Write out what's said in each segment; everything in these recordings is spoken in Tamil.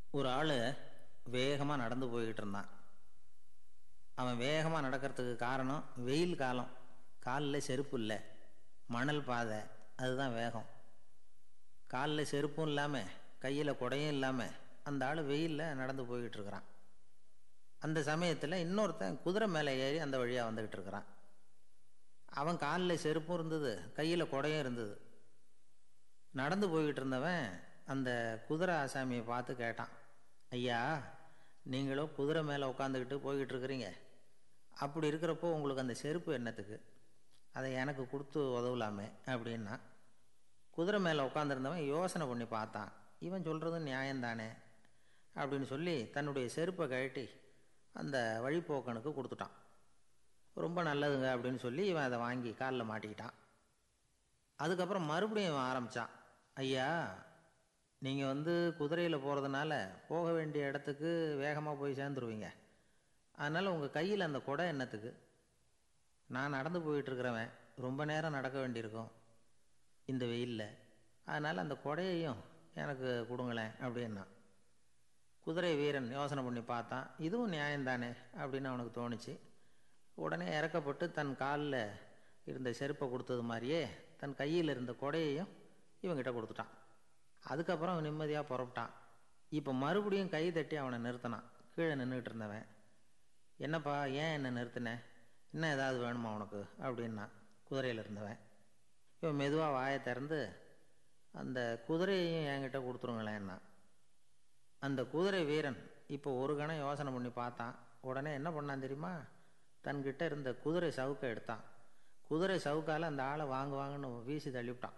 ஒரு ஆள் வேகமாக நடந்து போய்கிட்டு இருந்தான். அவன் வேகமாக நடக்கிறதுக்கு காரணம் வெயில் காலம், காலில் செருப்பு இல்லை, மணல் பாதை, அதுதான் வேகம். காலில் செருப்பும் இல்லாமல் கையில் குடையும் இல்லாமல் அந்த ஆள் வெயிலில் நடந்து போய்கிட்டு இருக்கிறான். அந்த சமயத்தில் இன்னொருத்தன் குதிரை மேலே ஏறி அந்த வழியாக வந்துக்கிட்டு இருக்கிறான். அவன் காலில் செருப்பும் இருந்தது, கையில் குடையும் இருந்தது. நடந்து போய்கிட்டு இருந்தவன் அந்த குதிரை ஆசாமியை பார்த்து கேட்டான், ஐயா, நீங்களும் குதிரை மேலே உட்காந்துக்கிட்டு போய்கிட்டு இருக்கிறீங்க, அப்படி இருக்கிறப்போ உங்களுக்கு அந்த செருப்பு என்னத்துக்கு? அதை எனக்கு கொடுத்து உதவலாமே அப்படின்னா. குதிரை மேலே உட்காந்துருந்தவன் யோசனை பண்ணி பார்த்தான். இவன் சொல்கிறது நியாயம்தானே அப்படின்னு சொல்லி தன்னுடைய செருப்பை கழட்டி அந்த வழிப்போக்கனுக்கு கொடுத்துட்டான். ரொம்ப நல்லதுங்க அப்படின்னு சொல்லி இவன் அதை வாங்கி காலில் மாட்டிக்கிட்டான். அதுக்கப்புறம் மறுபடியும் இவன் ஆரம்பித்தான், ஐயா, நீங்கள் குதிரையில் போகிறதுனால போக வேண்டிய இடத்துக்கு வேகமாக போய் சேர்ந்துருவீங்க, அதனால் உங்கள் கையில் அந்த குடை என்னத்துக்கு? நான் நடந்து போயிட்டுருக்கிறவன், ரொம்ப நேரம் நடக்க வேண்டியிருக்கும் இந்த வெயிலில், அதனால் அந்த குடையையும் எனக்கு கொடுங்களேன் அப்படின்னா. குதிரை வீரன் யோசனை பண்ணி பார்த்தான், இதுவும் நியாயம்தானே அப்படின்னு அவனுக்கு தோணுச்சு. உடனே இறக்கப்பட்டு தன் காலில் இருந்த செருப்பை கொடுத்தது மாதிரியே தன் கையில் இருந்த குடையையும் இவங்கிட்ட கொடுத்துட்டான். அதுக்கப்புறம் அவன் நிம்மதியாக புறப்பட்டான். இப்போ மறுபடியும் கை தட்டி அவனை நிறுத்தினான். கீழே நின்றுக்கிட்டு இருந்தவன், என்னப்பா, ஏன் என்ன நிறுத்தினேன், இன்னும் ஏதாவது வேணுமா உனக்கு அப்படின்னா குதிரையில் இருந்தவன். இவன் மெதுவாக வாயை திறந்து அந்த குதிரையையும் என்கிட்ட கொடுத்துருங்களேன்னா. அந்த குதிரை வீரன் இப்போ ஒரு கணம் யோசனை பண்ணி பார்த்தான். உடனே என்ன பண்ணான் தெரியுமா? தன்கிட்ட இருந்த குதிரை சவுக்கை எடுத்தான். குதிரை சவுக்கால் அந்த ஆளை வாங்குவாங்கன்னு வீசி தள்ளிவிட்டான்.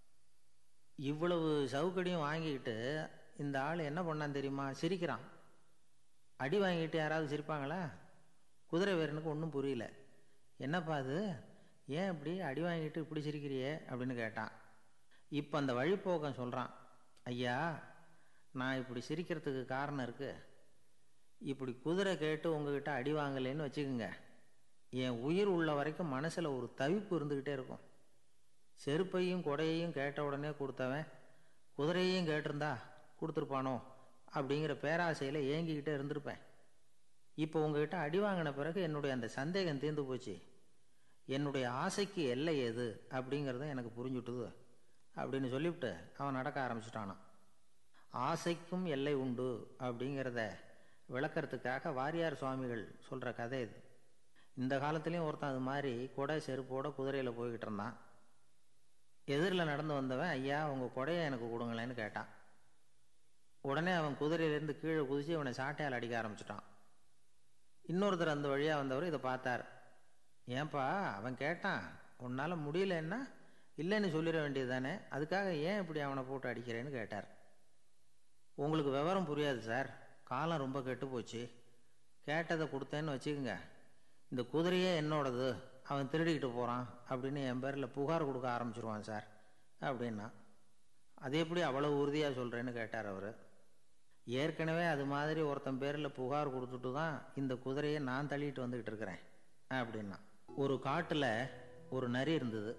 இவ்வளவு சவுக்கடியும் வாங்கிக்கிட்டு இந்த ஆள் என்ன பண்ணான் தெரியுமா? சிரிக்கிறான். அடி வாங்கிட்டு யாராவது சிரிப்பாங்களா? குதிரை வீரனுக்கு ஒன்றும் புரியல. என்னப்பா அது, ஏன் இப்படி அடி வாங்கிட்டு இப்படி சிரிக்கிறியே அப்படின்னு கேட்டான். இப்போ அந்த வழிப்போக்கன் சொல்கிறான், ஐயா, நான் இப்படி சிரிக்கிறதுக்கு காரணம் இருக்குது. இப்படி குதிரை கேட்டு உங்ககிட்ட அடி வாங்கலைன்னு வச்சுக்கோங்க, என் உயிர் உள்ள வரைக்கும் மனசில் ஒரு தவிப்பு இருந்துக்கிட்டே இருக்கும். செருப்பையும் கொடையையும் கேட்ட உடனே கொடுத்தவன் குதிரையையும் கேட்டிருந்தா கொடுத்துருப்பானோ அப்படிங்கிற பேராசையில் ஏங்கிக்கிட்டே இருந்திருப்பேன். இப்போ உங்ககிட்ட அடி வாங்கின பிறகு என்னுடைய அந்த சந்தேகம் தீர்ந்து போச்சு. என்னுடைய ஆசைக்கு எல்லை எது அப்படிங்கிறத எனக்கு புரிஞ்சுட்டுது அப்படின்னு சொல்லிவிட்டு அவன் நடக்க ஆரம்பிச்சுட்டானான். ஆசைக்கும் எல்லை உண்டு அப்படிங்கிறத விளக்கறதுக்காக வாரியார் சுவாமிகள் சொல்கிற கதை இது. இந்த காலத்துலேயும் ஒருத்தன் அது மாதிரி கொடை செருப்போட குதிரையில் போய்கிட்டு இருந்தான். எதிரில் நடந்து வந்தவன், ஐயா, உங்கள் கொடையை எனக்கு கொடுங்களேன்னு கேட்டான். உடனே அவன் குதிரையிலேருந்து கீழே குதித்து அவனை சாட்டையால் அடிக்க ஆரம்பிச்சிட்டான். இன்னொருத்தர் அந்த வழியாக வந்தவர் இதை பார்த்தார். ஏன்பா, அவன் கேட்டான், உன்னால் முடியலன்னா இல்லைன்னு சொல்லிட வேண்டியது தானே, அதுக்காக ஏன் இப்படி அவனை போட்டு அடிக்கிறேன்னு கேட்டார். உங்களுக்கு விவரம் புரியாது சார், காலம் ரொம்ப கெட்டு போச்சு. கேட்டதை கொடுத்தேன்னு வச்சுக்கோங்க, இந்த குதிரையே என்னோடது, அவன் திருடிக்கிட்டு போகிறான் அப்படின்னு என் பேரில் புகார் கொடுக்க ஆரம்பிச்சிருவான் சார் அப்படின்னா. அது எப்படி அவ்வளோ உறுதியாக சொல்கிறேன்னு கேட்டார் அவர். ஏற்கனவே அது மாதிரி ஒருத்தன் பேரில் புகார் கொடுத்துட்டு தான் இந்த குதிரையை நான் தள்ளிட்டு வந்துக்கிட்டு இருக்கிறேன் அப்படின்னா. ஒரு காட்டில் ஒரு நரி இருந்தது.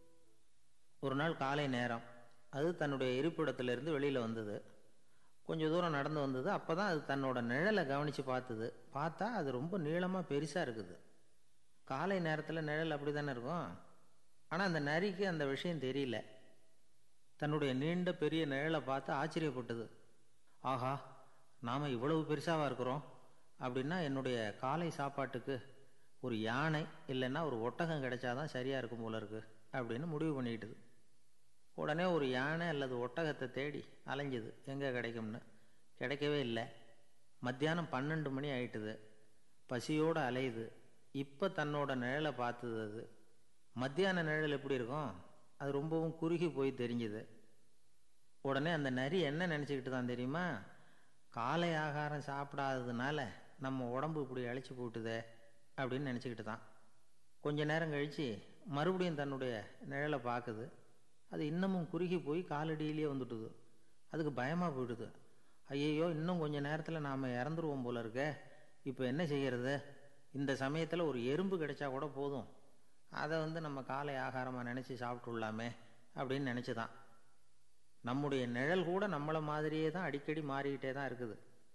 ஒரு நாள் காலை நேரம் அது தன்னுடைய இருப்பிடத்திலிருந்து வெளியில் வந்தது. கொஞ்சம் தூரம் நடந்து வந்தது. அப்போ தான் அது தன்னோட நிழலை கவனித்து பார்த்தா அது ரொம்ப நீளமாக பெருசாக இருக்குது. காலை நேரத்தில் நிழல் அப்படி தானே இருக்கும். ஆனால் அந்த நரிக்கு அந்த விஷயம் தெரியல. தன்னுடைய நீண்ட பெரிய நிழலை பார்த்து ஆச்சரியப்பட்டது. ஆஹா, நாம் இவ்வளவு பெருசாக இருக்கிறோம் அப்படின்னா என்னுடைய காலை சாப்பாட்டுக்கு ஒரு யானை இல்லைன்னா ஒரு ஒட்டகம் கிடைச்சாதான் சரியாக இருக்கும் போல இருக்கு அப்படின்னு முடிவு பண்ணிக்கிட்டுது. உடனே ஒரு யானை அல்லது ஒட்டகத்தை தேடி அலைஞ்சுது, எங்கே கிடைக்கும்னு. கிடைக்கவே இல்லை. மத்தியானம் 12 மணி ஆயிட்டுது. பசியோடு அலையுது. இப்போ தன்னோட நிழலை பார்த்தது. அது மத்தியான நிழல் எப்படி இருக்கும், அது ரொம்பவும் குறுகி போய் தெரிஞ்சுது. உடனே அந்த நரி என்ன நினச்சிக்கிட்டு தான் தெரியுமா? காலை ஆகாரம் சாப்பிடாததுனால நம்ம உடம்பு இப்படி அழைச்சி போட்டுதே அப்படின்னு நினச்சிக்கிட்டு தான். கொஞ்ச நேரம் கழித்து மறுபடியும் தன்னுடைய நிழலை பார்க்குது. அது இன்னமும் குறுகி போய் காலடியிலேயே வந்துட்டுது. அதுக்கு பயமாக போயிடுது. ஐயையோ, இன்னும் கொஞ்சம் நேரத்தில் நாம் இறந்துருவோம் போல இருக்க, இப்போ என்ன செய்கிறது? இந்த சமயத்தில் ஒரு எறும்பு கிடைச்சா கூட போதும், அதை நம்ம காலை ஆகாரமாக நினச்சி சாப்பிட்டுள்ளாமே அப்படின்னு நினச்சி தான். நம்முடைய நிழல் கூட நம்மளை மாதிரியே தான் அடிக்கடி மாறிக்கிட்டே தான் இருக்குது.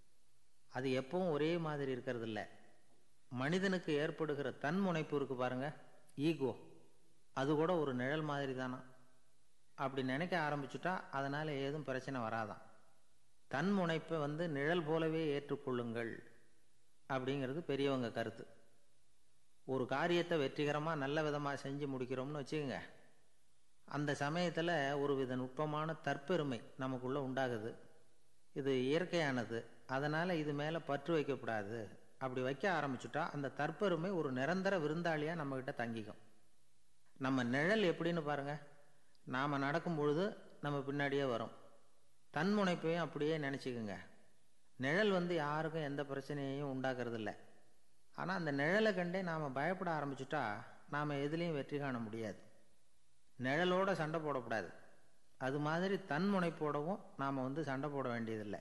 அது எப்பவும் ஒரே மாதிரி இருக்கிறது இல்லை. மனிதனுக்கு ஏற்படுகிற தன்முனைப்பு இருக்கு பாருங்க, ஈகோ, அது கூட ஒரு நிழல் மாதிரி தானா. அப்படி நினைக்க ஆரம்பிச்சுட்டா அதனால ஏதும் பிரச்சனை வராதான். தன்முனைப்பை நிழல் போலவே ஏற்றுக்கொள்ளுங்கள் அப்படிங்கிறது பெரியவங்க கருத்து. ஒரு காரியத்தை வெற்றிகரமாக நல்ல விதமாக செஞ்சு முடிக்கிறோம்னு வச்சுக்கோங்க, அந்த சமயத்தில் ஒரு வித நுட்பமான தற்பெருமை நமக்குள்ளே உண்டாகுது. இது இயற்கையானது, அதனால் இது மேலே பற்று வைக்கக்கூடாது. அப்படி வைக்க ஆரம்பிச்சுட்டா அந்த தற்பெருமை ஒரு நிரந்தர விருந்தாளியாக நம்மக்கிட்ட தங்கிக்கும். நம்ம நிழல் எப்படின்னு பாருங்கள், நாம் நடக்கும் பொழுது நம்ம பின்னாடியே வரும். தன்முனைப்பையும் அப்படியே நினச்சிக்கோங்க. நிழல் யாருக்கும் எந்த பிரச்சனையையும் உண்டாக்குறது இல்லை. ஆனால் அந்த நிழலை கண்டே நாம் பயப்பட ஆரம்பிச்சுட்டா நாம் எதுலேயும் வெற்றி காண முடியாது. நிழலோட சண்டை போடக்கூடாது. அது மாதிரி தன்முனைப்போடவும் நாம் சண்டை போட வேண்டியதில்லை.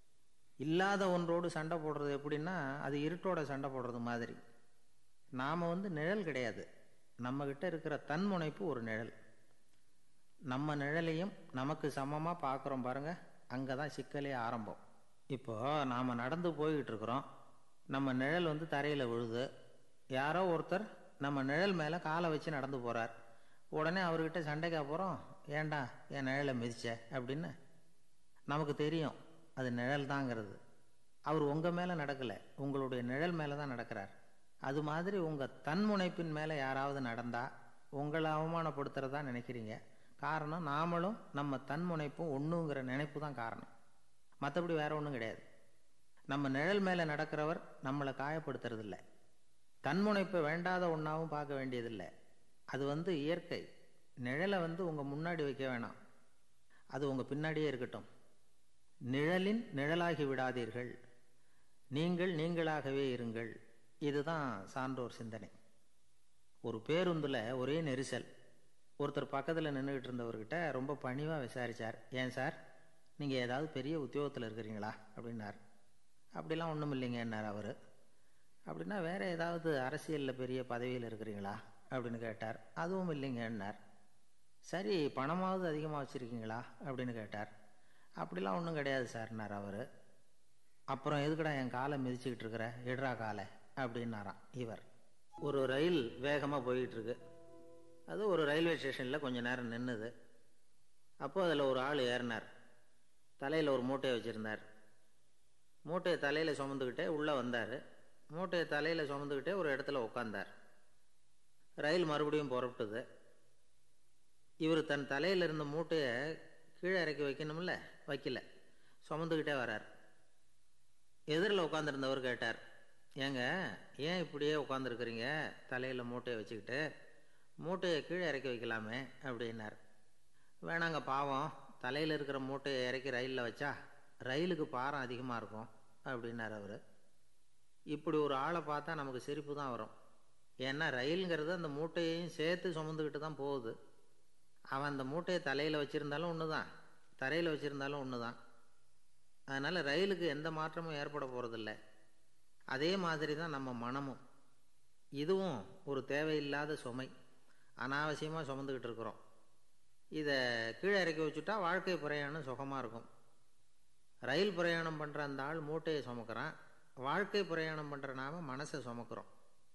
இல்லாத ஒன்றோடு சண்டை போடுறது எப்படின்னா, அது இருட்டோட சண்டை போடுறது மாதிரி. நாம் நிழல் கிடையாது, நம்மக்கிட்ட இருக்கிற தன்முனைப்பு ஒரு நிழல். நம்ம நிழலையும் நமக்கு சமமாக பார்க்குறோம் பாருங்க, அங்கே தான் சிக்கலே ஆரம்பம். இப்போ நாம் நடந்து போய்கிட்டு இருக்கிறோம், நம்ம நிழல் தரையில் விழுது. யாரோ ஒருத்தர் நம்ம நிழல் மேலே காலை வச்சு நடந்து போகிறார். உடனே அவர்கிட்ட சண்டைக்கா போகிறோம், ஏண்டா என் நிழலை மிதிச்ச அப்படின்னு. நமக்கு தெரியும் அது நிழல் தாங்கிறது. அவர் உங்கள் மேலே நடக்கலை, உங்களுடைய நிழல் மேலே தான் நடக்கிறார். அது மாதிரி உங்கள் தன்முனைப்பின் மேலே யாராவது நடந்தால் உங்களை அவமானப்படுத்துகிறதா நினைக்கிறீங்க. காரணம், நாமளும் நம்ம தன்முனைப்பும் ஒன்றுங்கிற நினைப்பு தான் காரணம். மற்றபடி வேற ஒன்றும் கிடையாது. நம்ம நிழல் மேலே நடக்கிறவர் நம்மளை காயப்படுத்துறதில்லை. தன்முனைப்பை வேண்டாத ஒன்றாவும் பார்க்க வேண்டியதில்லை. அது இயற்கை. நிழலை உங்கள் முன்னாடி வைக்க வேணாம், அது உங்கள் பின்னாடியே இருக்கட்டும். நிழலின் நிழலாகி விடாதீர்கள், நீங்கள் நீங்களாகவே இருங்கள். இதுதான் சான்றோர் சிந்தனை. ஒரு பேருந்தில் ஒரே நெரிசல். ஒருத்தர் பக்கத்தில் நின்றுக்கிட்டு இருந்தவர்கிட்ட ரொம்ப பணிவாக விசாரித்தார், ஏன் சார் நீங்கள் ஏதாவது பெரிய உத்தியோகத்தில் இருக்கிறீங்களா அப்படின்னார். அப்படிலாம் ஒன்றும் இல்லைங்க என்னார் அவர். அப்படின்னா வேறு ஏதாவது அரசியலில் பெரிய பதவியில் இருக்கிறீங்களா அப்படின்னு கேட்டார். அதுவும் இல்லைங்கன்னார். சரி, பணமாவது அதிகமாக வச்சுருக்கீங்களா அப்படின்னு கேட்டார். அப்படிலாம் ஒன்றும் கிடையாது சார்னார் அவர். அப்புறம் எதுக்கடா என் காலை மிதிச்சுக்கிட்டு இருக்கிற, எடுறா காலை அப்படின்னாராம் இவர். ஒரு ரயில் வேகமாக போயிட்டுருக்கு. அது ஒரு ரயில்வே ஸ்டேஷனில் கொஞ்சம் நேரம் நின்றுது. அப்போது அதில் ஒரு ஆள் ஏறினார். தலையில் ஒரு மூட்டையை வச்சுருந்தார். மூட்டையை தலையில் சுமந்துக்கிட்டே உள்ளே வந்தார். மூட்டையை தலையில் சுமந்துக்கிட்டே ஒரு இடத்துல உட்காந்தார். ரயில் மறுபடியும் புறப்பட்டுது. இவர் தன் தலையில் இருந்த மூட்டையை கீழே இறக்கி வைக்கணும்ல, வைக்கல, சுமந்துக்கிட்டே வரார். எதிரில் உட்காந்துருந்தவர் கேட்டார், ஏங்க ஏன் இப்படியே உட்காந்துருக்குறீங்க தலையில் மூட்டையை வச்சுக்கிட்டு, மூட்டையை கீழே இறக்கி வைக்கலாமே அப்படின்னார். வேணாங்க பாவம், தலையில் இருக்கிற மூட்டையை இறக்கி ரயிலில் வச்சா ரயிலுக்கு பாரம் அதிகமாக இருக்கும் அப்படின்னார் அவர். இப்படி ஒரு ஆளை பார்த்தா நமக்கு சிரிப்பு தான் வரும். ஏன்னா ரயிலுங்கிறது அந்த மூட்டையையும் சேர்த்து சுமந்துக்கிட்டு தான் போகுது. அவன் அந்த மூட்டையை தலையில் வச்சுருந்தாலும் ஒன்று தான், தரையில் வச்சுருந்தாலும் ஒன்று தான். அதனால் ரயிலுக்கு எந்த மாற்றமும் ஏற்பட போகிறதில்ல. அதே மாதிரி தான் நம்ம மனமும். இதுவும் ஒரு தேவையில்லாத சுமை, அனாவசியமாக சுமந்துக்கிட்டு இருக்கிறோம். இதை கீழே இறக்கி வச்சுட்டா வாழ்க்கை பிரயாணம் சுகமாக இருக்கும். ரயில் பிரயாணம் பண்ணுற அந்த ஆள் மூட்டையை சுமக்கிறான், வாழ்க்கை பிரயாணம் பண்ணுற நாம மனசை சுமக்கிறோம்.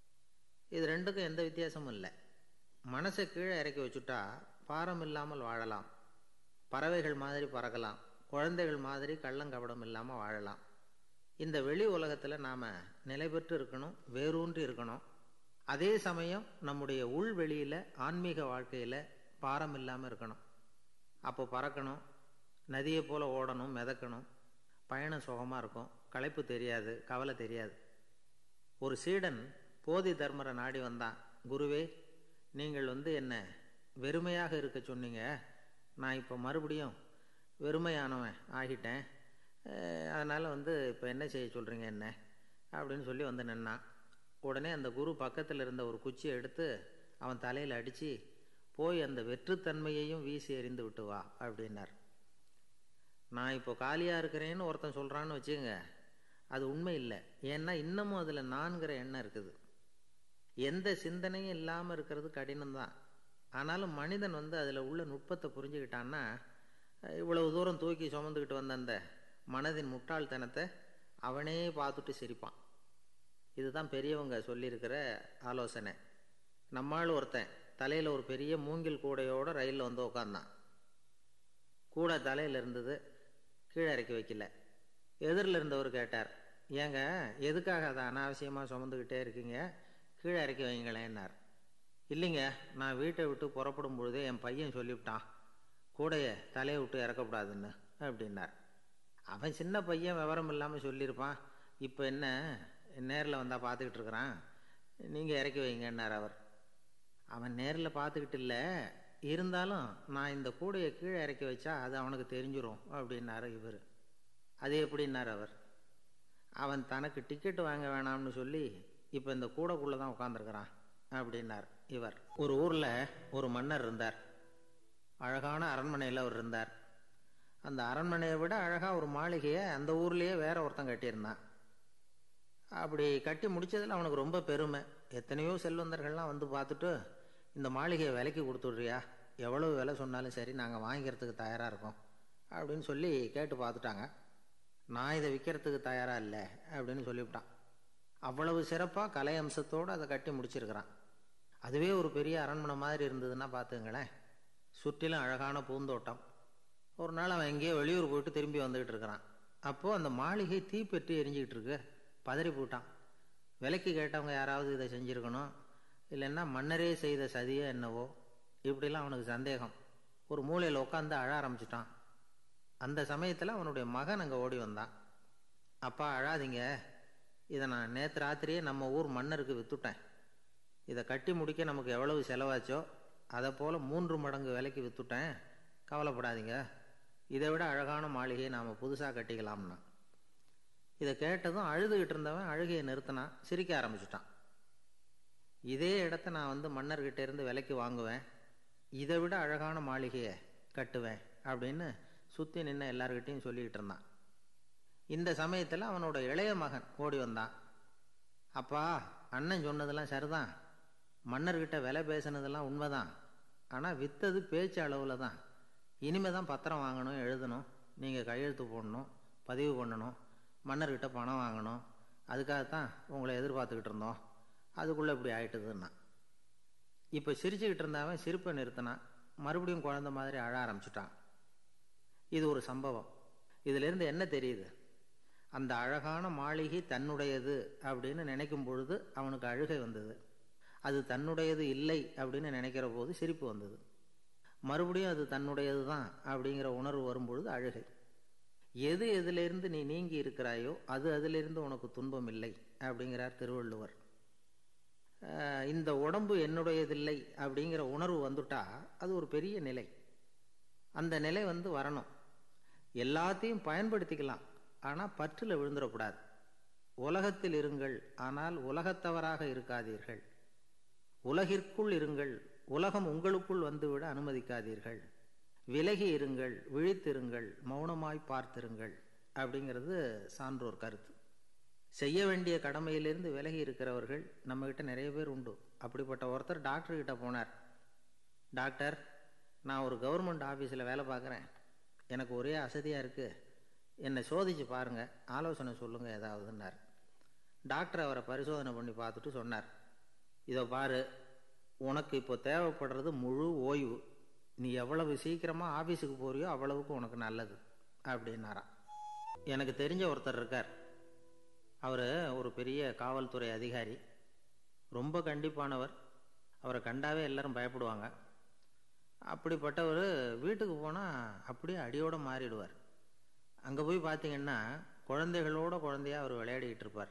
இது ரெண்டுக்கும் எந்த வித்தியாசமும் இல்லை. மனசை கீழே இறக்கி வச்சுட்டா பாரம் இல்லாமல் வாழலாம், பறவைகள் மாதிரி பறக்கலாம், குழந்தைகள் மாதிரி கள்ளங்கபடம் இல்லாமல் வாழலாம். இந்த வெளி உலகத்தில் நாம் நிலை பெற்று இருக்கணும், வேரூன்றி இருக்கணும். அதே சமயம் நம்முடைய உள்வெளியில் ஆன்மீக வாழ்க்கையில் பாரம் இல்லாமல் இருக்கணும். அப்போ பறக்கணும், நதியை போல் ஓடணும், மிதக்கணும். பயணம் சுகமாக இருக்கும், களைப்பு தெரியாது, கவலை தெரியாது. ஒரு சீடன் போதி தர்மரை நாடி வந்தான். குருவே, நீங்கள் என்ன வெறுமையாக இருக்க சொன்னீங்க, நான் இப்போ மறுபடியும் வெறுமையானவன் ஆகிட்டேன், அதனால் இப்போ என்ன செய்ய சொல்கிறீங்க என்ன அப்படின்னு சொல்லி நின்னான். உடனே அந்த குரு பக்கத்தில் இருந்த ஒரு குச்சியை எடுத்து அவன் தலையில் அடித்து, போய் அந்த வெற்றுத்தன்மையையும் வீசி எறிந்து விட்டு வா அப்படின்னார். நான் இப்போ காலியாக இருக்கிறேன்னு ஒருத்தன் சொல்கிறான்னு வச்சுக்கோங்க, அது உண்மை இல்லை. ஏன்னா இன்னமும் அதில் நான்கிற எண்ணம் இருக்குது. எந்த சிந்தனையும் இல்லாமல் இருக்கிறது கடினம்தான். ஆனாலும் மனிதன் அதில் உள்ள நுட்பத்தை புரிஞ்சுக்கிட்டான்னா இவ்வளவு தூரம் தூக்கி சுமந்துக்கிட்டு வந்த அந்த மனதின் முட்டாள்தனத்தை அவனே பார்த்துட்டு சிரிப்பான். இதுதான் பெரியவங்க சொல்லியிருக்கிற ஆலோசனை. நம்மால் ஒருத்தன் தலையில் ஒரு பெரிய மூங்கில் கூடையோடு ரயிலில் வந்து உக்காந்தான். கூடை தலையில் இருந்தது, கீழே இறக்கி வைக்கல. எதிரில் இருந்தவர் கேட்டார், ஏங்க எதுக்காக அதை அனாவசியமாக சுமந்துக்கிட்டே இருக்கீங்க, கீழே இறக்கி வைங்களேன்னார். இல்லைங்க, நான் வீட்டை விட்டு புறப்படும் பொழுதே என் பையன் சொல்லிவிட்டான் கூடையை தலையை விட்டு இறக்கக்கூடாதுன்னு அப்படின்னார். அவன் சின்ன பையன், விவரம் இல்லாமல் சொல்லியிருப்பான். இப்போ என்ன நேரில் வந்தால் பார்த்துக்கிட்டு இருக்கிறான், நீங்கள் இறக்கி வைங்கன்னார் அவர். அவன் நேரில் பார்த்துக்கிட்டு இல்லை, இருந்தாலும் நான் இந்த கூடையை கீழே இறக்கி வச்சா அது அவனுக்கு தெரிஞ்சிடும் அப்படின்னாரு இவர். அது எப்படின்னார் அவர். அவன் தனக்கு டிக்கெட்டு வாங்க வேணாம்னு சொல்லி இப்போ இந்த கூடைக்குள்ளே தான் உட்காந்துருக்கிறான் அப்படின்னார் இவர். ஒரு ஊரில் ஒரு மன்னர் இருந்தார். அழகான அரண்மனையில் அவர் இருந்தார். அந்த அரண்மனையை விட அழகாக ஒரு மாளிகையை அந்த ஊர்லேயே வேற ஒருத்தன் கட்டியிருந்தான். அப்படி கட்டி முடித்ததில் அவனுக்கு ரொம்ப பெருமை. எத்தனையோ செல்வந்தர்கள்லாம் வந்து பார்த்துட்டு, இந்த மாளிகையை விலைக்கு கொடுத்துட்றியா, எவ்வளவு விலை சொன்னாலும் சரி நாங்கள் வாங்கிக்கிறதுக்கு தயாராக இருக்கோம் அப்படின்னு சொல்லி கேட்டு பார்த்துட்டாங்க. நான் இதை விற்கிறதுக்கு தயாராக இல்லை அப்படின்னு சொல்லிவிட்டான். அவ்வளவு சிறப்பாக கலை அம்சத்தோடு அதை கட்டி முடிச்சிருக்கிறான். அதுவே ஒரு பெரிய அரண்மனை மாதிரி இருந்ததுன்னா பார்த்துங்களேன். சுற்றிலும் அழகான பூந்தோட்டம். ஒரு நாள் அவன் எங்கேயோ வெளியூர் போயிட்டு திரும்பி வந்துக்கிட்டு இருக்கிறான். அப்போது அந்த மாளிகை தீப்பெட்டி எரிஞ்சிக்கிட்டு இருக்கு. பதறி போட்டான். விலைக்கு கேட்டவங்க யாராவது இதை செஞ்சுருக்கணும், இல்லைன்னா மன்னரே செய்த சதியோ என்னவோ, இப்படிலாம் அவனுக்கு சந்தேகம். ஒரு மூலையில் உட்காந்து அழ ஆரம்பிச்சிட்டான். அந்த சமயத்தில் அவனுடைய மகன் அங்கே ஓடி வந்தான். அப்பா அழாதீங்க, இதை நான் நேற்று ராத்திரியே நம்ம ஊர் மன்னருக்கு விற்றுட்டேன். இதை கட்டி முடிக்க நமக்கு எவ்வளவு செலவாச்சோ அதை போல் 3 மடங்கு விலைக்கு விற்றுட்டேன், கவலைப்படாதீங்க. இதை விட அழகான மாளிகையை நாம் புதுசாக கட்டிக்கலாம்னா. இதை கேட்டதும் அழுதுகிட்டு இருந்தவன் அழுகையை நிறுத்தினான், சிரிக்க ஆரம்பிச்சிட்டான். இதே இடத்த நான் வந்து மன்னர்கிட்ட இருந்து விலைக்கு வாங்குவேன், இதை விட அழகான மாளிகையை கட்டுவேன் அப்படின்னு சுற்றி நின்று எல்லார்கிட்டையும் சொல்லிக்கிட்டு இருந்தான். இந்த சமயத்தில் அவனோட இளைய மகன் ஓடி வந்தான். அப்பா, அண்ணன் சொன்னதெல்லாம் சரிதான், மன்னர்கிட்ட விலை பேசினதெல்லாம் உண்மைதான், ஆனால் விற்றது பேச்சு அளவில் தான். இனிமே தான் பத்திரம் வாங்கணும், எழுதணும், நீங்கள் கையெழுத்து போடணும், பதிவு பண்ணணும், மன்னர்கிட்ட பணம் வாங்கணும். அதுக்காகத்தான் உங்களை எதிர்பார்த்துக்கிட்டு இருந்தோம், அதுக்குள்ளே இப்படி ஆயிட்டுதுன்னா. இப்போ சிரிச்சுக்கிட்டு இருந்தவன் சிரிப்பை நிறுத்தினான். மறுபடியும் குழந்தை மாதிரி அழ ஆரம்பிச்சிட்டான். இது ஒரு சம்பவம். இதிலிருந்து என்ன தெரியுது? அந்த அழகான மாளிகை தன்னுடையது அப்படின்னு நினைக்கும் பொழுது அவனுக்கு அழுகை வந்தது. அது தன்னுடையது இல்லை அப்படின்னு நினைக்கிற போது சிரிப்பு வந்தது. மறுபடியும் அது தன்னுடையது தான் அப்படிங்கிற உணர்வு வரும்பொழுது அழுகை. எது எதிலிருந்து நீ நீங்கி இருக்கிறாயோ அது அதிலிருந்து உனக்கு துன்பம் இல்லை அப்படிங்கிறார் திருவள்ளுவர். இந்த உடம்பு என்னுடையதில்லை அப்படிங்கிற உணர்வு வந்துட்டா அது ஒரு பெரிய நிலை. அந்த நிலை வரணும். எல்லாத்தையும் பயன்படுத்திக்கலாம், ஆனால் பற்றில் விழுந்துடக்கூடாது. உலகத்தில் இருங்கள், ஆனால் உலகத்தவராக இருக்காதீர்கள். உலகிற்குள் இருங்கள், உலகம் உங்களுக்குள் வந்துவிட அனுமதிக்காதீர்கள். விலகி இருங்கள், விழித்திருங்கள், மௌனமாய் பார்த்திருங்கள் அப்படிங்கிறது சான்றோர் கருத்து. செய்ய வேண்டிய கடமையிலிருந்து விலகி இருக்கிறவர்கள் நம்மகிட்ட நிறைய பேர் உண்டு. அப்படிப்பட்ட ஒருத்தர் டாக்டர்கிட்ட போனார். டாக்டர், நான் ஒரு கவர்மெண்ட் ஆஃபீஸில் வேலை பார்க்குறேன், எனக்கு ஒரே அசதியாக இருக்குது, என்னை சோதிச்சு பாருங்கள், ஆலோசனை சொல்லுங்கள் ஏதாவதுன்னார். டாக்டர் அவரை பரிசோதனை பண்ணி பார்த்துட்டு சொன்னார், இதோ பாரு, உனக்கு இப்போ தேவைப்படுறது முழு ஓய்வு. நீ எவ்வளவு சீக்கிரமாக ஆஃபீஸுக்கு போறியோ அவ்வளவுக்கு உனக்கு நல்லது அப்படின்னாராம். எனக்கு தெரிஞ்ச ஒருத்தர் இருக்கார். அவர் ஒரு பெரிய காவல்துறை அதிகாரி, ரொம்ப கண்டிப்பானவர். அவரை கண்டாவே எல்லாரும் பயப்படுவாங்க. அப்படிப்பட்டவர் வீட்டுக்கு போனால் அப்படியே அடியோடு மாறிடுவார். அங்கே போய் பார்த்தீங்கன்னா குழந்தைகளோட குழந்தையாக அவர் விளையாடிக்கிட்டு இருப்பார்.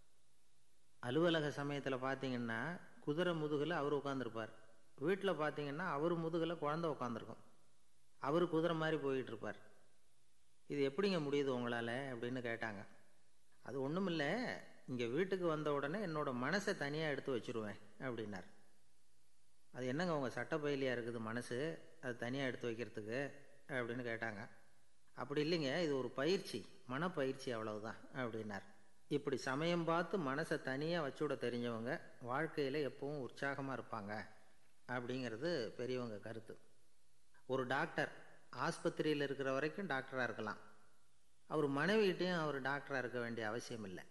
அலுவலக சமயத்தில் பார்த்தீங்கன்னா குதிரை முதுகில் அவர் உட்காந்துருப்பார். வீட்டில் பார்த்தீங்கன்னா அவர் முதுகில் குழந்தை உட்காந்துருக்கும். அவர் குதிரை மாதிரி போய்கிட்டு இருப்பார். இது எப்படிங்க முடியுது உங்களால் அப்படின்னு கேட்டாங்க. அது ஒன்றும் இல்லை, இங்கே வீட்டுக்கு வந்த உடனே என்னோட மனசை தனியாக எடுத்து வச்சுருவேன் அப்படின்னார். அது என்னங்க உங்கள் சட்டப்பயிலியாக இருக்குது மனசு, அது தனியாக எடுத்து வைக்கிறதுக்கு அப்படின்னு கேட்டாங்க. அப்படி இல்லைங்க, இது ஒரு பயிற்சி, மனப்பயிற்சி, அவ்வளவுதான் அப்படின்னார். இப்படி சமயம் பார்த்து மனசை தனியாக வச்சுவிட தெரிஞ்சவங்க வாழ்க்கையில் எப்பவும் உற்சாகமாக இருப்பாங்க அப்படிங்கிறது பெரியவங்க கருத்து. ஒரு டாக்டர் ஆஸ்பத்திரியில் இருக்கிற வரைக்கும் டாக்டராக இருக்கலாம். அவர் மனைவிகிட்டையும் அவர் டாக்டராக இருக்க வேண்டிய அவசியம் இல்லை.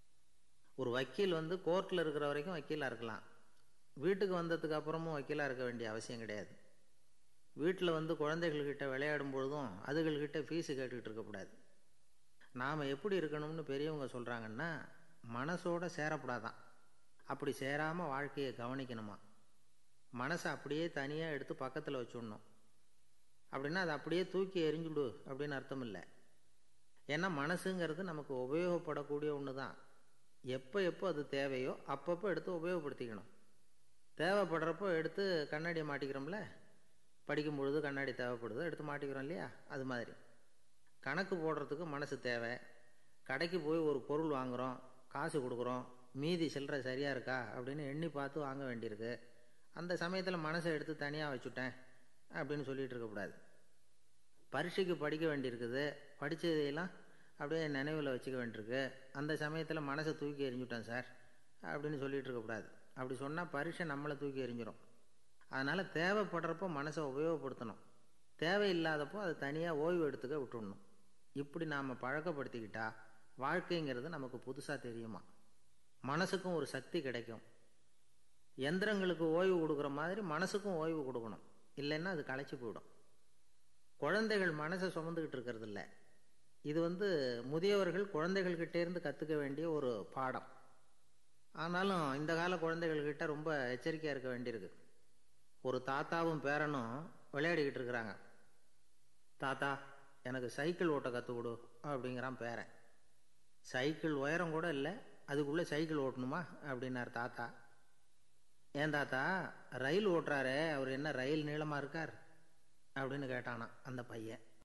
ஒரு வக்கீல் கோர்ட்டில் இருக்கிற வரைக்கும் வக்கீலாக இருக்கலாம். வீட்டுக்கு வந்ததுக்கு அப்புறமும் வக்கீலாக இருக்க வேண்டிய அவசியம் கிடையாது. வீட்டில் குழந்தைகள்கிட்ட விளையாடும் பொழுதும் அதுகள்கிட்ட ஃபீஸு கேட்டுக்கிட்டு இருக்கக்கூடாது. நாம் எப்படி இருக்கணும்னு பெரியவங்க சொல்கிறாங்கன்னா, மனசோட சேரக்கூடாதான். அப்படி சேராமல் வாழ்க்கையை கவனிக்கணுமா. மனசை அப்படியே தனியாக எடுத்து பக்கத்தில் வச்சுடணும். அப்படின்னா அதை அப்படியே தூக்கி எறிஞ்சுடு அப்படின்னு அர்த்தம் இல்லை. ஏன்னா மனசுங்கிறது நமக்கு உபயோகப்படக்கூடிய ஒன்று தான். எப்போ அது தேவையோ அப்பப்போ எடுத்து உபயோகப்படுத்திக்கணும். தேவைப்படுறப்போ எடுத்து கண்ணாடியை மாட்டிக்கிறோம்ல, படிக்கும் பொழுது கண்ணாடி தேவைப்படுதோ எடுத்து மாட்டிக்கிறோம் இல்லையா, அது மாதிரி கணக்கு போடுறதுக்கு மனசு தேவை. கடைக்கு போய் ஒரு பொருள் வாங்குகிறோம், காசு கொடுக்குறோம், மீதி சில்லறை சரியாக இருக்கா அப்படின்னு எண்ணி பார்த்து வாங்க வேண்டியிருக்கு. அந்த சமயத்தில் மனசை எடுத்து தனியாக வச்சுட்டேன் அப்படின்னு சொல்லிகிட்டு இருக்கக்கூடாது. பரீட்சைக்கு படிக்க வேண்டியிருக்குது, படித்ததையெல்லாம் அப்படியே நினைவில் வச்சுக்க வேண்டியிருக்கு. அந்த சமயத்தில் மனசை தூக்கி எறிஞ்சுட்டேன் சார் அப்படின்னு சொல்லிகிட்டு இருக்கக்கூடாது. அப்படி சொன்னால் பரீட்சை நம்மளை தூக்கி எறிஞ்சிடும். அதனால் தேவைப்படுறப்போ மனசை உபயோகப்படுத்தணும், தேவையில்லாதப்போ அதை தனியாக ஓய்வு எடுத்துக்க விட்டுடணும். இப்படி நாம் பழக்கப்படுத்திக்கிட்டா வாழ்க்கைங்கிறது நமக்கு புதுசாக தெரியுமா. மனசுக்கும் ஒரு சக்தி கிடைக்கும். எந்திரங்களுக்கு ஓய்வு கொடுக்குற மாதிரி மனசுக்கும் ஓய்வு கொடுக்கணும், இல்லைன்னா அது களைச்சி போயிடும். குழந்தைகள் மனசை சுமந்துக்கிட்டு இருக்கிறது இல்லை. இது முதியவர்கள் குழந்தைகள்கிட்டேருந்து கற்றுக்க வேண்டிய ஒரு பாடம். ஆனாலும் இந்த கால குழந்தைகள்கிட்ட ரொம்ப எச்சரிக்கையாக இருக்க வேண்டியிருக்கு. ஒரு தாத்தாவும் பேரனும் விளையாடிக்கிட்டு இருக்கிறாங்க. தாத்தா, எனக்கு சைக்கிள் ஓட்ட கற்றுக் கொடு அப்படிங்கிறான் பேரன். சைக்கிள் உயரம் கூட இல்லை, அதுக்குள்ளே சைக்கிள் ஓட்டணுமா அப்படின்னார் தாத்தா. ஏன் தாத்தா, ரயில் ஓட்டுறாரே அவர் என்ன ரயில் நீளமாக இருக்கார் அப்படின்னு கேட்டானா அந்த பையன்.